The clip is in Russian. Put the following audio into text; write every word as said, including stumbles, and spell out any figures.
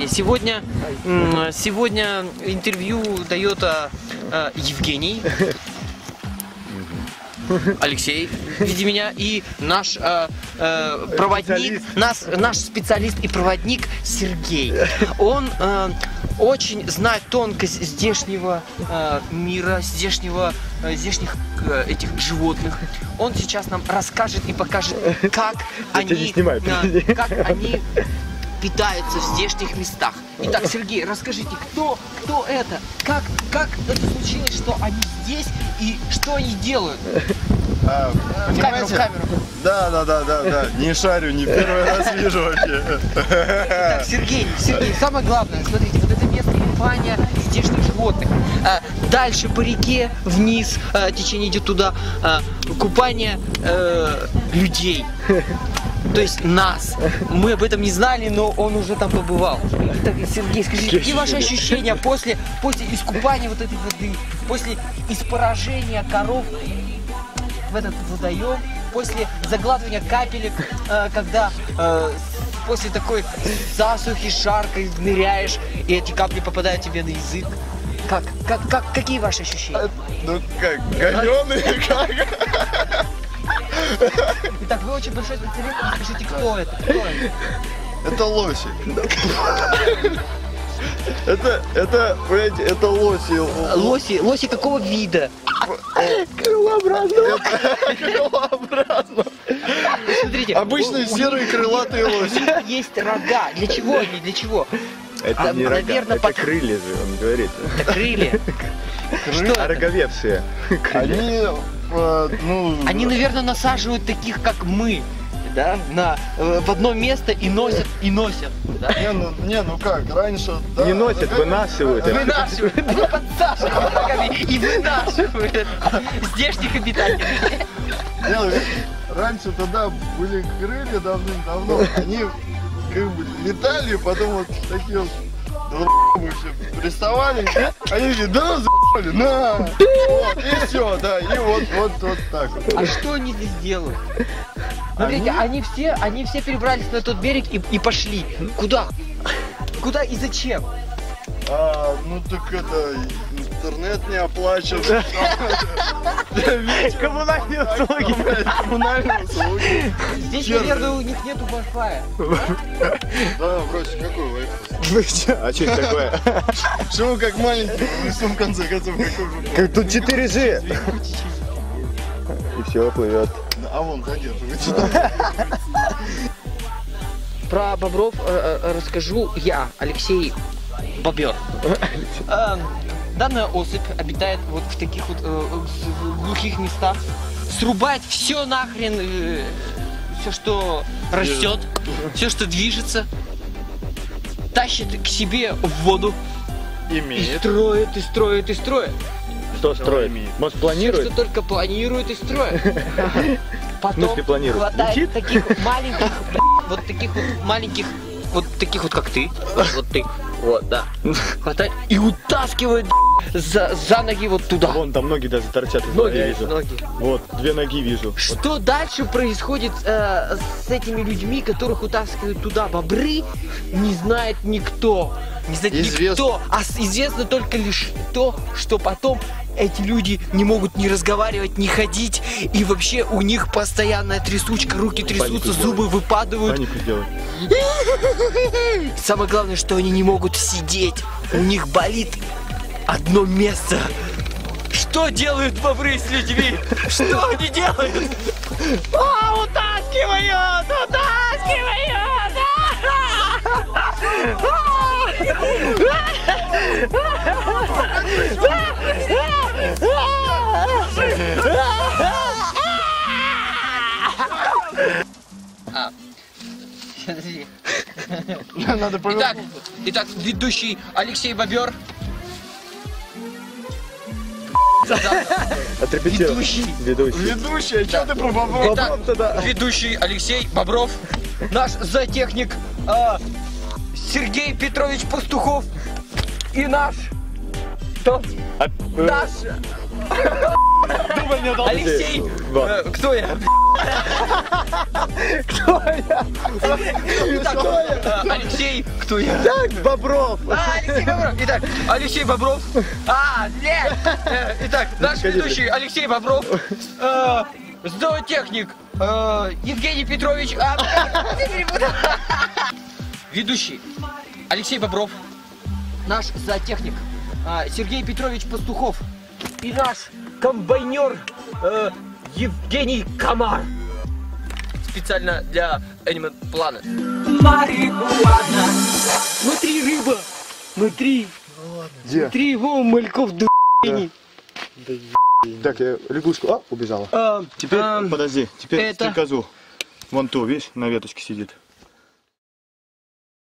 сегодня, сегодня интервью дает Евгений, Алексей, в виде меня, и наш э, э, проводник, наш, наш специалист и проводник Сергей. Он э, очень знает тонкость здешнего э, мира, здешнего, э, здешних э, этих животных. Он сейчас нам расскажет и покажет, как они, э, как они питаются в здешних местах. Итак, Сергей, расскажите, кто, кто это? Как, как это случилось, что они здесь и что они делают? А, в камеру, в камеру. Да, да, да, да, да. Не шарю, не первый раз вижу вообще. Итак, Сергей, Сергей, самое главное, смотрите, вот это место купания здешних животных. А, дальше по реке, вниз, а, течение идет туда, а, купание а, людей. То есть нас. Мы об этом не знали, но он уже там побывал. Итак, Сергей, скажите, какие ваши ощущения после, после искупания вот этой воды, после испоражения коров в этот водоем, после заглатывания капелек, э, когда э, после такой засухи, жаркой ныряешь, и эти капли попадают тебе на язык? Как? Как? Как? Какие ваши ощущения? Ну как, говёный, как? Итак, вы очень большой специалист, скажите, кто это? Кто это? Это лоси. Это, это, понимаете, это лоси. Лоси, лоси какого вида? Крылообразно. Крылообразно. Смотрите, обычные серые крылатые лоси. Есть рога. Для чего они? Для чего? Это а, не наверное, рога, под... это крылья же, он говорит. Это крылья. Что ороговевшие. Они, э, ну... Они, наверное, насаживают таких, как мы, да, на, э, в одно место и носят, и носят. Да? Не, ну, не, ну как, раньше... Да, не носят, вынашивают. Вынашивают, они подсаживают рогами и вынашивают здешних обитателей. Не, ну, раньше тогда были крылья давным-давно, они как бы летали, потом вот такие вот все приставали, они такие, да, за***ли, на, вот, и все, да, и вот, вот, вот так вот. А что они здесь делают? Смотрите, они, они все, они все перебрались на тот берег и, и пошли. Куда? Куда и зачем? А, ну так это, интернет не оплачен. Коммунальные услуги. Коммунальные услуги. Здесь, наверное, у них нету Wi-Fi. Да, брось, какой Wi-Fi? А что это такое? Что вы как маленький, в конце концов, какой же? Как тут четыре джи. И все, плывет. А вон задерживается. Про бобров э, расскажу я, Алексей Бобер. Э, данная особь обитает вот в таких вот э, глухих местах, срубает все нахрен, э, все, что растет, все, что движется, тащит к себе в воду. Имеет. И строит, и строит, и строит. Что строит? Может, планирует? Все, что только планирует и строит. Потом смысле планирует? хватает Летит? таких маленьких, вот таких вот маленьких, вот таких вот как ты, вот ты, вот, да, хватает и утаскивает за, за ноги вот туда. Вон там ноги даже торчат из Ноги, я вижу. ноги. Вот, две ноги вижу. Что дальше происходит э, с этими людьми, которых утаскивают туда бобры, не знает никто. Не знает Известно. никто, а известно только лишь то, что потом эти люди не могут ни разговаривать, ни ходить, и вообще у них постоянная трясучка, руки трясутся, Панику зубы делать. выпадают. Панику делать. Самое главное, что они не могут сидеть, у них болит одно место. Что делают бобры с людьми? Что они делают? А, утаскивают! Утаскивают! А, подожди. Надо Итак, повернуться. итак, ведущий Алексей Бобер. Отрепетировал. Ведущий. Ведущий. Ведущий, а что ты про бобров? Итак, Бобров-то да. ведущий Алексей Бобров, наш зоотехник а, Сергей Петрович Пастухов и наш, кто? А, э, Наш Думай, не должен. Алексей, Вот. э, кто я? Кто я? Э, Алексей, кто я? Так, Бобров. А, Алексей Бобров. Итак, Алексей Бобров. А, нет. Э, Итак, наш ведущий Алексей Бобров. Э, Зоотехник э, Евгений Петрович. А, ведущий Алексей Бобров. Наш зоотехник э, Сергей Петрович Пастухов. И наш комбайнер э, Евгений Комар. Специально для Animal Planet. Марихуана. Смотри, рыба. Смотри. Где? Смотри, его мальков до Так, я лягушку. А, убежала. А, Теперь, а, подожди, теперь это- стрекозу. Вон ту, видишь, на веточке сидит.